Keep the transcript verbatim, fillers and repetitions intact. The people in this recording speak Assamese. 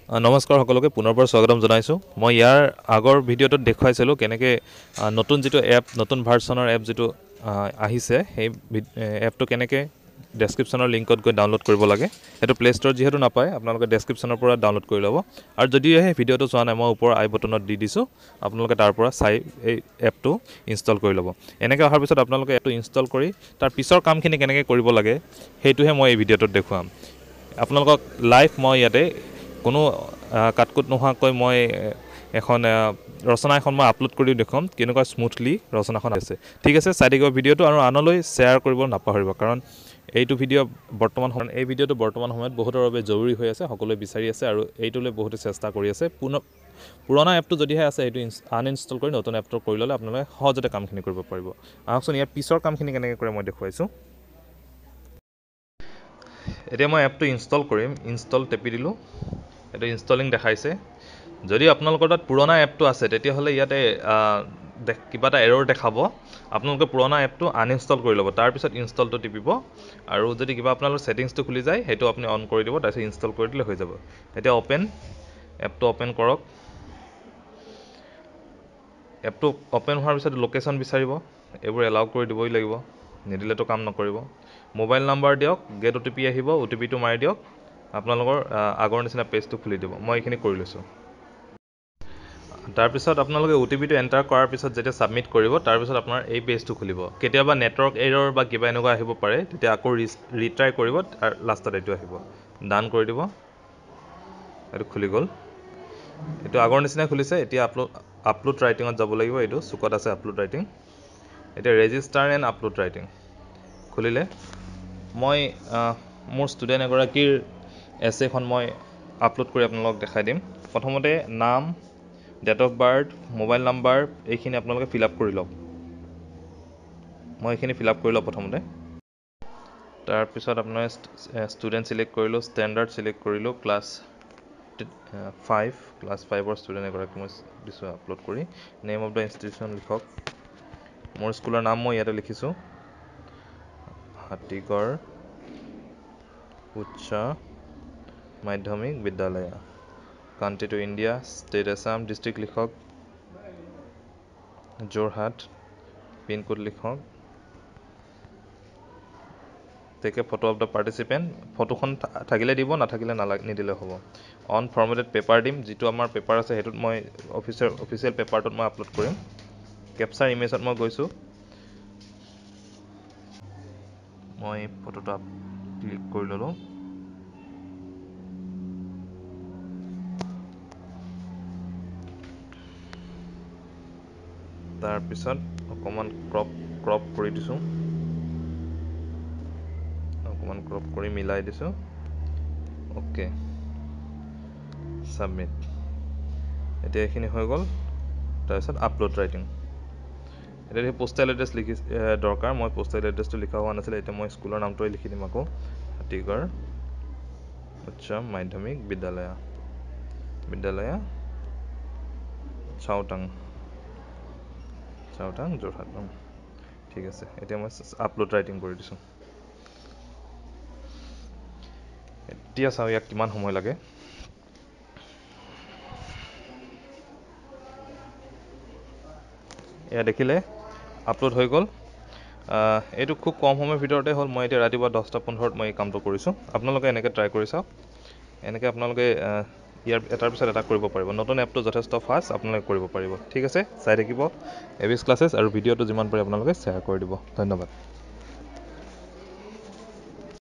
নমস্কাৰ সকলোকে পুনৰবাৰ স্বাগতম জনাইছোঁ। মই ইয়াৰ আগৰ ভিডিঅ'টোত দেখুৱাইছিলোঁ কেনেকৈ নতুন যিটো এপ নতুন ভাৰ্চনৰ এপ যিটো আহিছে সেই এপটো কেনেকৈ ডেছক্ৰিপশ্যনৰ লিংকত গৈ ডাউনলোড কৰিব লাগে। সেইটো প্লে' ষ্ট'ৰত যিহেতু নাপায়, আপোনালোকে ডেছক্ৰিপশ্যনৰ পৰা ডাউনলোড কৰি ল'ব। আৰু যদিহে সেই ভিডিঅ'টো চোৱা নাই, মই ওপৰৰ আই বটনত দি দিছোঁ, আপোনালোকে তাৰ পৰা চাই এই এপটো ইনষ্টল কৰি ল'ব। এনেকৈ অহাৰ পিছত আপোনালোকে এপটো ইনষ্টল কৰি তাৰ পিছৰ কামখিনি কেনেকৈ কৰিব লাগে সেইটোহে মই এই ভিডিঅ'টোত দেখুৱাম। আপোনালোকক লাইভ মই ইয়াতে কোনো কাটকুট নোহোৱাকৈ মই এখন ৰচনা এখন মই আপলোড কৰিও দেখুৱাম কেনেকুৱা স্মুথলি ৰচনাখন আছে। ঠিক আছে, চাই থাকিব ভিডিঅ'টো আৰু আনলৈ শ্বেয়াৰ কৰিব নাপাহৰিব, কাৰণ এইটো ভিডিঅ' বৰ্তমান সময়ত এই ভিডিঅ'টো বৰ্তমান সময়ত বহুতৰ বাবে জৰুৰী হৈ আছে, সকলোৱে বিচাৰি আছে আৰু এইটোলৈ বহুতে চেষ্টা কৰি আছে। পুনৰ পুৰণা এপটো যদিহে আছে সেইটো আনইনষ্টল কৰি নতুন এপটো কৰি ল'লে আপোনালোকে সহজতে কামখিনি কৰিব পাৰিব। আহকচোন ইয়াৰ পিছৰ কামখিনি কেনেকৈ কৰে মই দেখুৱাইছোঁ। এতিয়া মই এপটো ইনষ্টল কৰিম। ইনষ্টল টেপি দিলোঁ, এইটো ইনষ্টলিং দেখাইছে। যদি আপোনালোকৰ তাত পুৰণা এপটো আছে তেতিয়াহ'লে ইয়াতে কিবা এটা এৰ'ৰ দেখাব। আপোনালোকে পুৰণা এপটো আনইনষ্টল কৰি ল'ব, তাৰপিছত ইনষ্টলটো টিপিব আৰু যদি কিবা আপোনালোকৰ ছেটিংছটো খুলি যায় সেইটো আপুনি অন কৰি দিব, তাৰপিছত ইনষ্টল কৰি দিলে হৈ যাব। এতিয়া অ'পেন এপটো অ'পেন কৰক। এপটো অ'পেন হোৱাৰ পিছত লোকেশ্যন বিচাৰিব, এইবোৰ এলাউ কৰি দিবই লাগিব, নিদিলেতো কাম নকৰিব। মোবাইল নাম্বাৰ দিয়ক, গেট অ' টি পি আহিব, অ' টি পিটো মাৰি দিয়ক, আপোনালোকৰ আগৰ নিচিনা পেজটো খুলি দিব। মই এইখিনি কৰি লৈছোঁ। তাৰপিছত আপোনালোকে অ' টি পিটো এণ্টাৰ কৰাৰ পিছত যেতিয়া ছাবমিট কৰিব, তাৰপিছত আপোনাৰ এই পেজটো খুলিব। কেতিয়াবা নেটৱৰ্ক এৰ'ৰ বা কিবা এনেকুৱা আহিব পাৰে, তেতিয়া আকৌ ৰি ৰিট্ৰাই কৰিব, আৰু লাষ্টত এইটো আহিব। ডান কৰি দিব, এইটো খুলি গ'ল। এইটো আগৰ নিচিনাই খুলিছে। এতিয়া আপলোড আপলোড ৰাইটিঙত যাব লাগিব, এইটো চুকত আছে আপলোড ৰাইটিং। এতিয়া ৰেজিষ্টাৰ এণ্ড আপলোড ৰাইটিং খুলিলে মই মোৰ ষ্টুডেণ্ট এগৰাকীৰ এছেখন মই আপলোড কৰি আপোনালোকক দেখাই দিম। প্ৰথমতে নাম, date of birth, mobile number এইখিনি আপোনালোকে ফিল আপ কৰি লওক। মই এইখিনি ফিল আপ কৰি লওঁ প্ৰথমতে। তাৰপিছত আপোনাৰ ষ্টুডেণ্ট ছিলেক্ট কৰিলোঁ, ষ্টেণ্ডাৰ্ড ছিলেক্ট কৰিলোঁ, ক্লাছ ফাইভ ক্লাছ ফাইভৰ ষ্টুডেণ্ট এগৰাকী মই দিছোঁ আপলোড কৰি। নেম অফ দ্য ইনষ্টিটিউশ্যন লিখক। মোৰ স্কুলৰ নাম মই ইয়াতে লিখিছোঁ, হাতীগড় উচ্চ মাধ্যমিক বিদ্যালয়। কাণ্ট্ৰিটো ইণ্ডিয়া, ষ্টেট আছাম, ডিষ্ট্ৰিক্ট লিখক যোৰহাট, পিনক'ড লিখক। Take a photo of the participant, ফটোখন থাকিলে দিব, নাথাকিলে নালাগে নিদিলে হ'ব। অন ফৰ্মেটেড পেপাৰ দিম, যিটো আমাৰ পেপাৰ আছে সেইটোত মই অফিচিয়েল অফিচিয়েল পেপাৰটোত মই আপলোড কৰিম। কেপচাৰ ইমেজত মই গৈছোঁ, মই ফটোটো ক্লিক কৰি ল'লোঁ। তাৰপিছত অকণমান ক্ৰপ ক্ৰপ কৰি দিছোঁ, অকণমান ক্ৰপ কৰি মিলাই দিছোঁ। Okay, submit. এতিয়া এইখিনি হৈ গ'ল। তাৰপিছত আপলোড ৰাইটিং। এতিয়া সেই পোষ্টেল এড্ৰেছ লিখি দৰকাৰ, মই পোষ্টেল এড্ৰেছটো লিখা হোৱা নাছিলে, এতিয়া মই স্কুলৰ নামটোৱে লিখি দিম আকৌ, হাতীগড় উচ্চ মাধ্যমিক বিদ্যালয় বিদ্যালয় চাওতাং চাওতাং যোৰহাট। ঠিক আছে, এতিয়া মই আপলোড ৰাইটিং কৰি দিছোঁ। এতিয়া চাওঁ ইয়াক কিমান সময় লাগে। এয়া দেখিলে আপলোড হৈ গ'ল। এইটো খুব কম সময়ৰ ভিতৰতে হ'ল। মই এতিয়া ৰাতিপুৱা দহটা পোন্ধৰত মই এই কামটো কৰিছোঁ। আপোনালোকে এনেকৈ ট্ৰাই কৰি চাওক। এনেকৈ আপোনালোকে ইয়াৰ এটাৰ পিছত এটা কৰিব পাৰিব। নতুন এপটো যথেষ্ট ফাষ্ট, আপোনালোকে কৰিব পাৰিব। ঠিক আছে, চাই থাকিব এবিএছ ক্লাছেছ আৰু ভিডিঅ'টো যিমান পাৰে আপোনালোকে শ্বেয়াৰ কৰি দিব। ধন্যবাদ।